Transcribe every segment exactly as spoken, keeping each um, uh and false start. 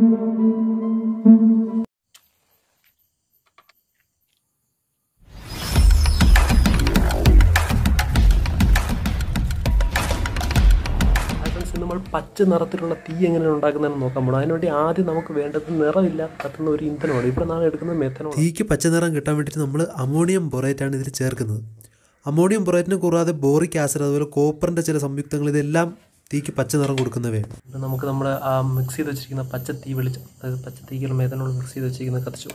നമ്മൾ പച്ച നിറത്തിലുള്ള തീ എങ്ങനെയാണ് ഉണ്ടാക്കുന്നതെന്ന് നോക്കാൻ പോകണം. അതിനുവേണ്ടി ആദ്യം നമുക്ക് വേണ്ടത് നിറമില്ലാതെ കത്തുന്ന ഒരു ഇന്ധനമാണ്. ഇവിടെ നാളെ എടുക്കുന്നത് മെത്തനോൾ. തീക്ക് പച്ച നിറം കിട്ടാൻ വേണ്ടിയിട്ട് നമ്മൾ അമോണിയം ബോറേറ്റാണ് ഇതിൽ ചേർക്കുന്നത്. അമോണിയം ബോറേറ്റിന് കൂടാതെ ബോറിക് ആസിഡ്, അതുപോലെ കോപ്പറിൻ്റെ ചില സംയുക്തങ്ങൾ, ഇതെല്ലാം തീക്ക് പച്ച നിറം കൊടുക്കുന്നവയാണ്. ഇപ്പം നമുക്ക് നമ്മുടെ ആ മിക്സ് ചെയ്ത് വെച്ചിരിക്കുന്ന പച്ച തീ വെളിച്ചം, അതായത് പച്ച തീക്കുള്ള മെത്തനോൾ മിക്സ് ചെയ്ത് വെച്ചിരിക്കുന്നത് കത്തിച്ചു.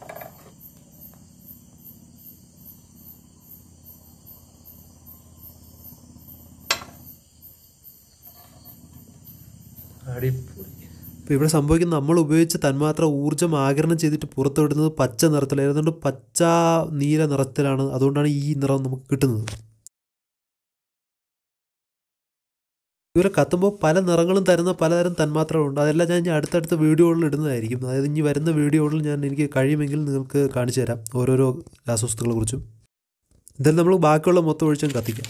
ഇപ്പോൾ ഇവിടെ സംഭവിക്കുന്നത്, നമ്മൾ ഉപയോഗിച്ച തന്മാത്ര ഊർജ്ജം ആഗിരണം ചെയ്തിട്ട് പുറത്തുവിടുന്നത് പച്ച നിറത്തിലായതുകൊണ്ട് പച്ച നീല നിറത്തിലാണ്. അതുകൊണ്ടാണ് ഈ നിറം നമുക്ക് കിട്ടുന്നത്. ഇവരെ കത്തുമ്പോൾ പല നിറങ്ങളും തരുന്ന പലതരം തന്മാത്രകളുണ്ട്. അതെല്ലാം ഞാൻ ഇനി അടുത്തടുത്ത വീഡിയോകളിൽ ഇടുന്നതായിരിക്കും. അതായത് ഇനി വരുന്ന വീഡിയോകളിൽ ഞാൻ എനിക്ക് കഴിയുമെങ്കിൽ നിങ്ങൾക്ക് കാണിച്ചു തരാം ഓരോരോ രാസവസ്തുക്കളെ കുറിച്ചും. എന്തായാലും നമ്മൾ ബാക്കിയുള്ള മൊത്തം ഒഴിച്ചും കത്തിക്കാം.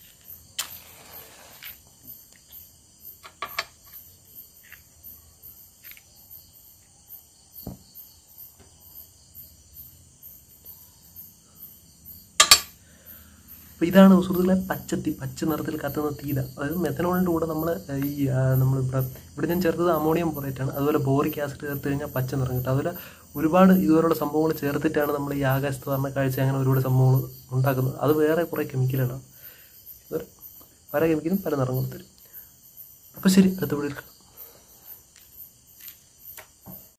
അപ്പോൾ ഇതാണ് സുഹൃത്തുക്കളെ പച്ചത്തി പച്ച നിറത്തിൽ കത്തുന്ന തീത. അതായത് മെത്തനോളിൻ്റെ കൂടെ നമ്മൾ ഈ നമ്മളിവിടെ ഇവിടെ ഞാൻ ചേർത്തത് അമോണിയം ബോറേറ്റാണ്. അതുപോലെ ബോറിക് ആസിഡ് ചേർത്ത് കഴിഞ്ഞാൽ പച്ച നിറം കിട്ടും. അതുപോലെ ഒരുപാട് ഇതുപോലുള്ള സംഭവങ്ങൾ ചേർത്തിട്ടാണ് നമ്മൾ ഈ ആകാശത്ത് പറഞ്ഞ കാഴ്ച അങ്ങനെ ഒരുപാട് സംഭവങ്ങൾ ഉണ്ടാക്കുന്നത്. അത് വേറെ കുറേ കെമിക്കലാണ്. പല കെമിക്കലും പല നിറങ്ങളും തരും. അപ്പോൾ ശരി, അടുത്ത വീഡിയോയിൽ കാണാം.